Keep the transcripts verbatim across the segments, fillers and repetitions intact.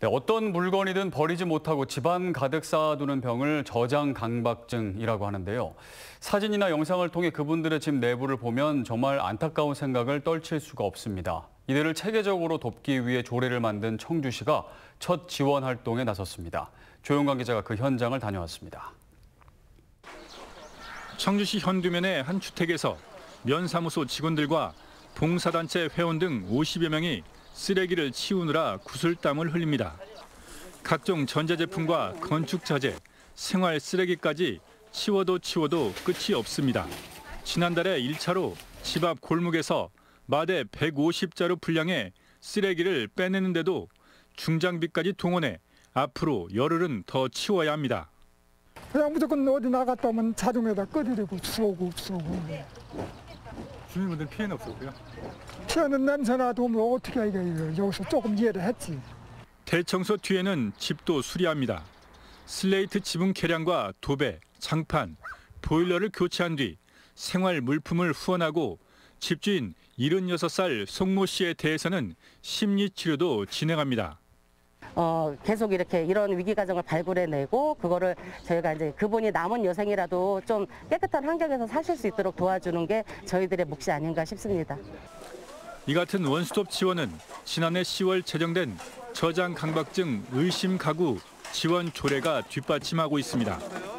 네, 어떤 물건이든 버리지 못하고 집안 가득 쌓아두는 병을 저장강박증이라고 하는데요. 사진이나 영상을 통해 그분들의 집 내부를 보면 정말 안타까운 생각을 떨칠 수가 없습니다. 이들을 체계적으로 돕기 위해 조례를 만든 청주시가 첫 지원 활동에 나섰습니다. 조용관 기자가 그 현장을 다녀왔습니다. 청주시 현두면의 한 주택에서 면사무소 직원들과 봉사단체 회원 등 오십여 명이 쓰레기를 치우느라 구슬땀을 흘립니다. 각종 전자제품과 건축자재, 생활 쓰레기까지 치워도 치워도 끝이 없습니다. 지난달에 일 차로 집 앞 골목에서 마대 백오십 자루 분량의 쓰레기를 빼내는데도 중장비까지 동원해 앞으로 열흘은 더 치워야 합니다. 그냥 무조건 어디 나갔다 오면 자동에다 끄드리고 쏘고 쏘고. 주민분들 피해는 없었고요. 피하는 냄새나 도면 어떻게 이게 여기서 조금 이해를 했지. 대청소 뒤에는 집도 수리합니다. 슬레이트 지붕 개량과 도배, 장판, 보일러를 교체한 뒤 생활 물품을 후원하고 집주인 일흔여섯 살 송모 씨에 대해서는 심리치료도 진행합니다. 어, 계속 이렇게 이런 위기 과정을 발굴해내고 그거를 저희가 이제 그분이 남은 여생이라도 좀 깨끗한 환경에서 사실 수 있도록 도와주는 게 저희들의 몫이 아닌가 싶습니다. 이 같은 원스톱 지원은 지난해 시월 제정된 저장강박증 의심 가구 지원 조례가 뒷받침하고 있습니다.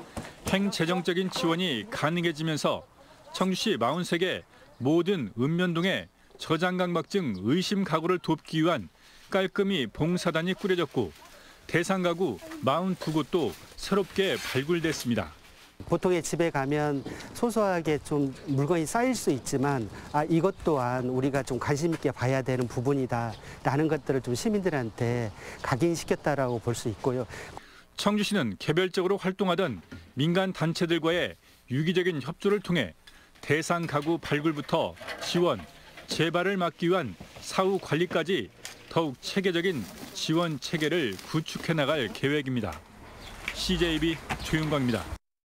행재정적인 지원이 가능해지면서 청주시 사십삼 개 모든 읍면동에 저장강박증 의심 가구를 돕기 위한 깔끔히 봉사단이 꾸려졌고 대상 가구 사십이 곳도 새롭게 발굴됐습니다. 보통의 집에 가면 소소하게 좀 물건이 쌓일 수 있지만 아, 이것 또한 우리가 좀 관심 있게 봐야 되는 부분이다라는 것들을 좀 시민들한테 각인시켰다라고 볼 수 있고요. 청주시는 개별적으로 활동하던 민간 단체들과의 유기적인 협조를 통해 대상 가구 발굴부터 지원, 재발을 막기 위한 사후 관리까지 더욱 체계적인 지원 체계를 구축해 나갈 계획입니다. 씨제이비 조윤광입니다.